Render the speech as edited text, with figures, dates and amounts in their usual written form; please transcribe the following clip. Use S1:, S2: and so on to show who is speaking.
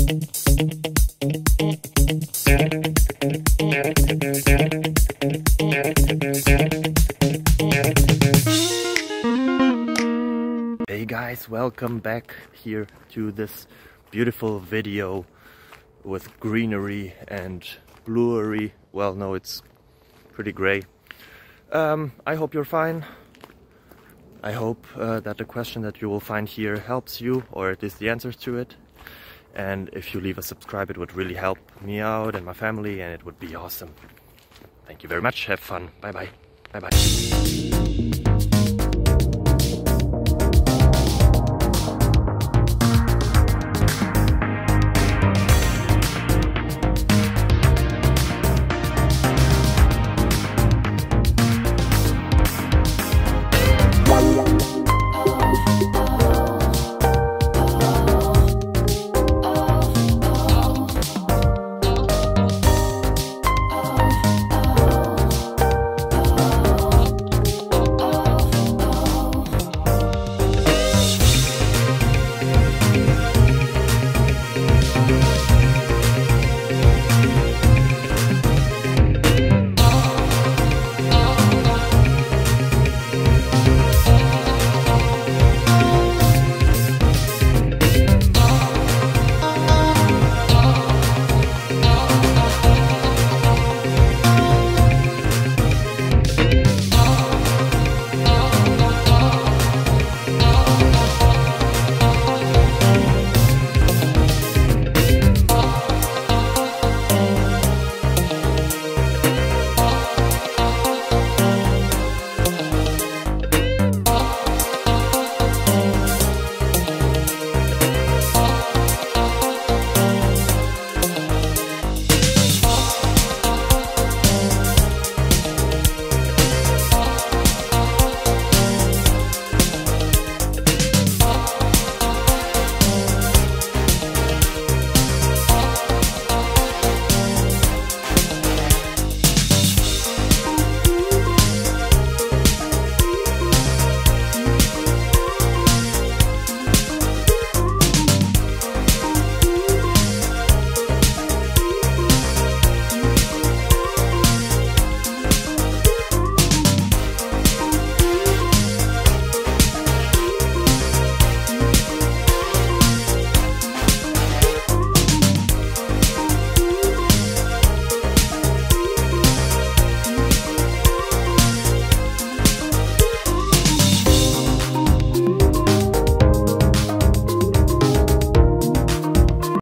S1: Hey guys, welcome back here to this beautiful video with greenery and bluery. Well, no, it's pretty gray. I hope you're fine. I hope that the question that you will find here helps you, or at least the answers to it. And if you leave a subscribe, it would really help me out and my family, and it would be awesome. Thank you very much. Have fun. Bye bye. Bye bye.